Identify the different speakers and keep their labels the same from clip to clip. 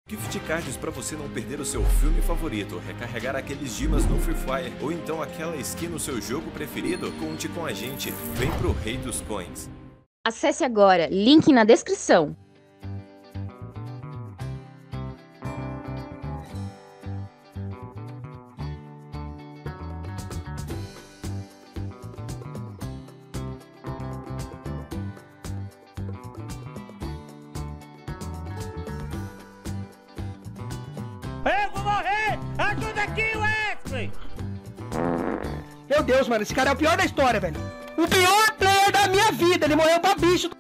Speaker 1: Gift cards para você não perder o seu filme favorito, recarregar aqueles dimas no Free Fire ou então aquela skin no seu jogo preferido? Conte com a gente, vem pro Rei dos Coins.
Speaker 2: Acesse agora, link na descrição.
Speaker 3: Eu vou morrer! Ajuda aqui, Wesley!
Speaker 4: Meu Deus, mano, esse cara é o pior da história, velho. O pior player da minha vida, ele morreu pra bicho.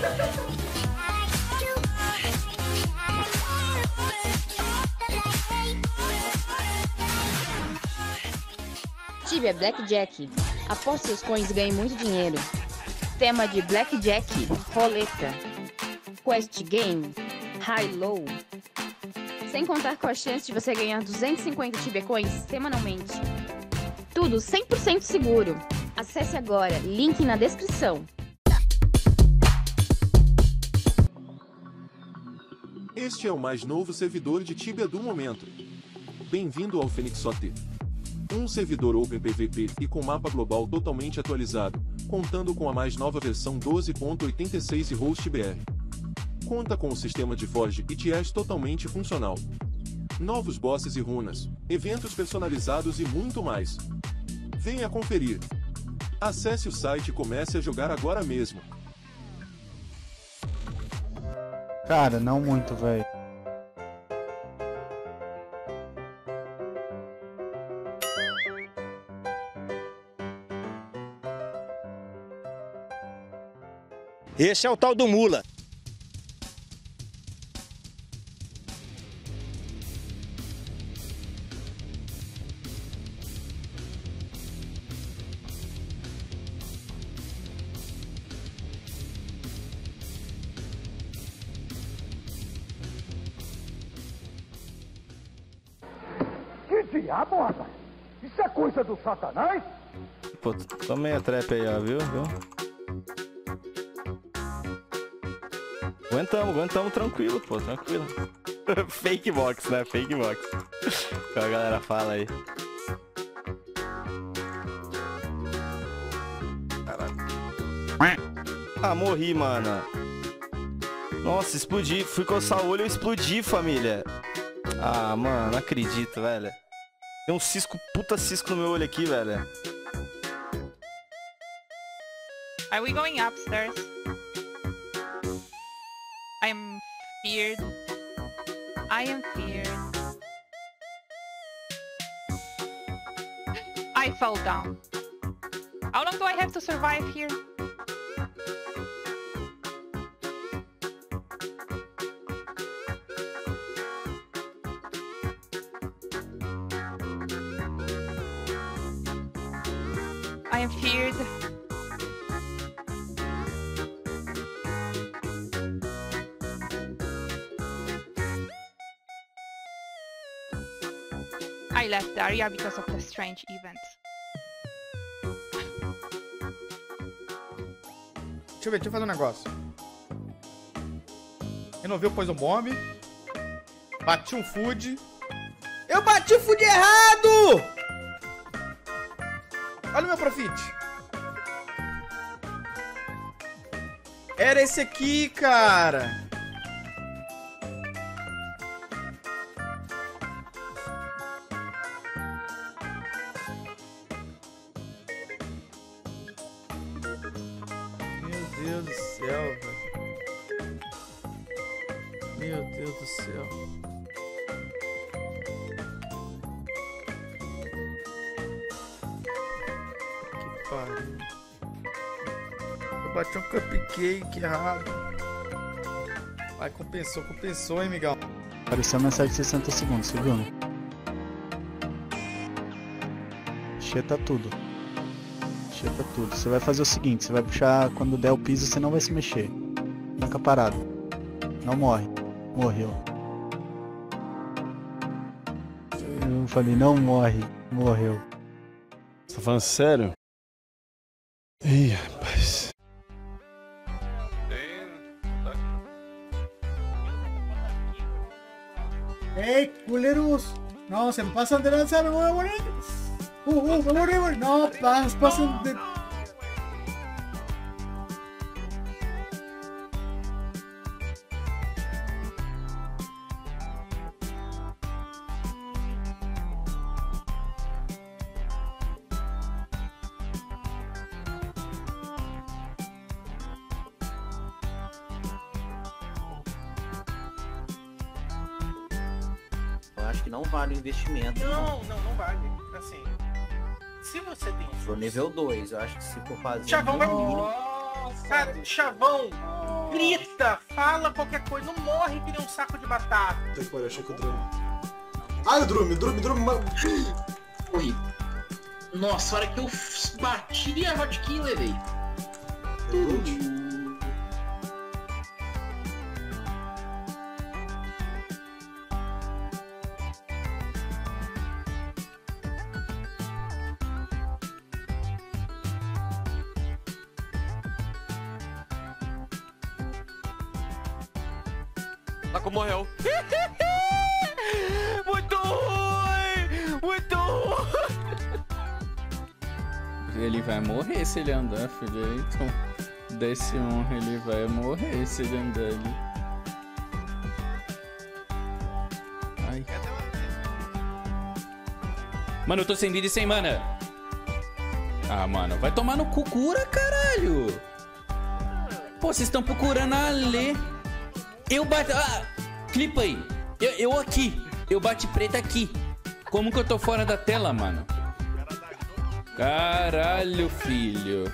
Speaker 2: Tibia Blackjack. Aposte seus coins e ganhe muito dinheiro. Tema de Blackjack, roleta, Quest Game, High Low. Sem contar com a chance de você ganhar 250 Tibia Coins semanalmente. Tudo 100% seguro. Acesse agora, link na descrição.
Speaker 5: Este é o mais novo servidor de Tibia do momento. Bem-vindo ao Fenixote. Um servidor Open PVP e com mapa global totalmente atualizado, contando com a mais nova versão 12.86 e host BR. Conta com o sistema de Forge e TS totalmente funcional. Novos bosses e runas, eventos personalizados e muito mais. Venha conferir. Acesse o site e comece a jogar agora mesmo.
Speaker 6: Cara, não muito, velho.
Speaker 3: Esse é o tal do Mula.
Speaker 7: Que diabo, rapaz? Isso é coisa do Satanás?
Speaker 8: Pô, tomei a trap aí, ó, viu? Aguentamos tranquilo, pô, tranquilo. Fake box, né? Fake box. Que a galera fala aí. Caralho. Ah, morri, mano. Nossa, explodi. Fui coçar o olho e explodi, família. Ah, mano, não acredito, velho. Tem um cisco, puta cisco no meu olho aqui, velho.
Speaker 9: Are we going upstairs? I'm feared. I am feared. I fell down. How long do I have to survive here? I am feared. I left the area because of the strange events.
Speaker 10: Deixa eu fazer um negócio. Renovei o Poison Bomb. Bati um food. Eu bati o food errado! Olha o meu profit. Era esse aqui, cara. Meu Deus do céu, velho. Meu Deus do céu. Que pariu. Eu bati um cupcake errado. Ai, compensou, hein, migão.
Speaker 6: Apareceu a mensagem de 60 segundos, você viu, né? Cheta tudo. Cheta tudo. Você vai fazer o seguinte, você vai puxar quando der o piso, você não vai se mexer. Fica parado. Não morre. Morreu. Eu falei, não morre. Morreu.
Speaker 8: Você tá falando sério? Ih, rapaz.
Speaker 11: ¡Ey, culeros! No, se me pasan de lanza, me voy a morir. Me morí. No, pasan de...
Speaker 12: Eu acho que não vale o investimento.
Speaker 13: Não vale. Assim, se você tem...
Speaker 12: Pro nível 2, eu acho que se for fazer...
Speaker 13: Chavão vai... Cara, Chavão grita, fala qualquer coisa, não morre que nem um saco de batata.
Speaker 14: Até que pariu, achei que o Drume... Ah, o Drume, mano...
Speaker 15: Morri. Nossa, a hora que eu bati a Hotkill, levei.
Speaker 1: Taco morreu.
Speaker 16: Muito ruim! Muito ruim! Ele vai morrer se ele andar, filho. Então, desse honra, ele vai morrer se ele andar ali. Ai. Mano, eu tô sem vida e sem mana. Ah, mano, vai tomar no cu, cura, caralho. Pô, vocês estão procurando a Lê. Eu bati... Ah, clipa aí. Eu aqui. Eu bati preta aqui. Como que eu tô fora da tela, mano? Caralho, filho.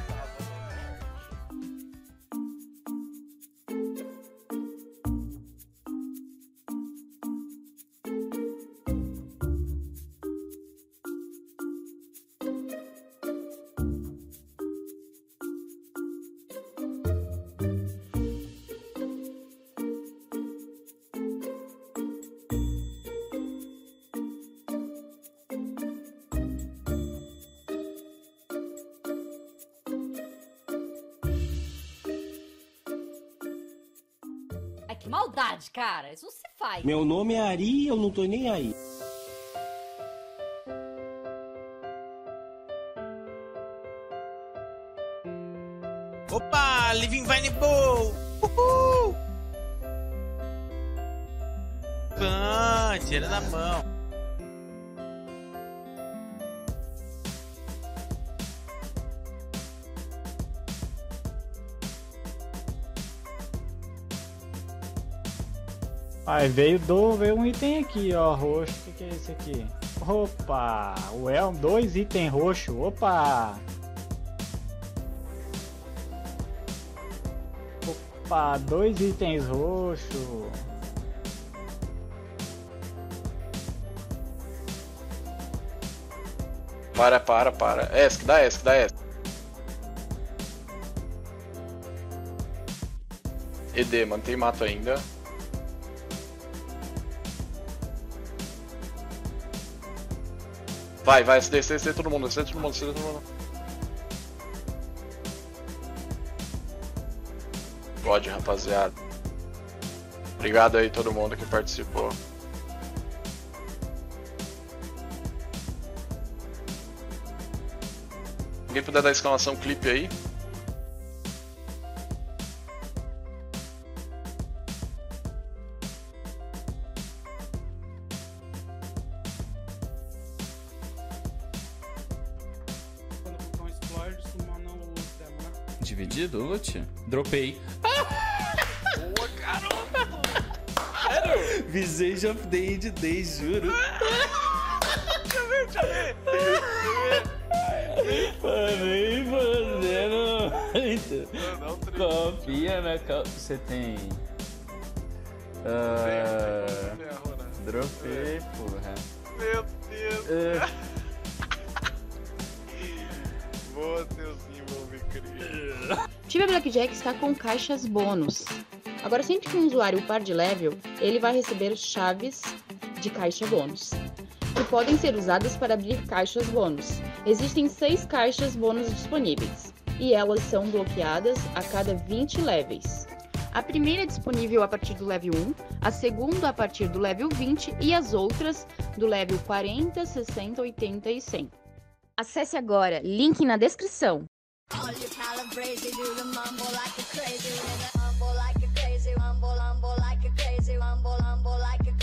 Speaker 17: Ai, que maldade, cara. Isso não se faz.
Speaker 18: Meu nome é Ari e eu não tô nem aí.
Speaker 3: Opa, Living Vine Bowl! Uhul! Tira na mão.
Speaker 6: Ai, veio um item aqui, ó, roxo. O que é esse aqui? Opa! O Elm, 2 itens roxos. Opa! Opa, 2 itens roxos.
Speaker 19: Para. Esc, dá Esc. ED, mantém mato ainda. Vai, descer todo mundo, Pode, rapaziada. Obrigado aí todo mundo que participou. Alguém puder dar exclamação clipe aí?
Speaker 16: Dividido, Lute? Dropei.
Speaker 3: Boa, caramba! Sério?
Speaker 16: Visage of the End Days, juro.
Speaker 3: Deixa eu ver.
Speaker 16: Falei fazendo. Confia na calça. Você tem. Dropei, porra.
Speaker 3: Meu Deus. Boa, Deusinho, vou me criar.
Speaker 2: Tibia Blackjack está com caixas bônus. Agora, sempre que um usuário upar de level, ele vai receber chaves de caixa bônus, que podem ser usadas para abrir caixas bônus. Existem 6 caixas bônus disponíveis, e elas são bloqueadas a cada 20 levels. A primeira é disponível a partir do level 1, a segunda a partir do level 20 e as outras do level 40, 60, 80 e 100. Acesse agora, link na descrição.
Speaker 20: Like a crazy, rumble like a crazy,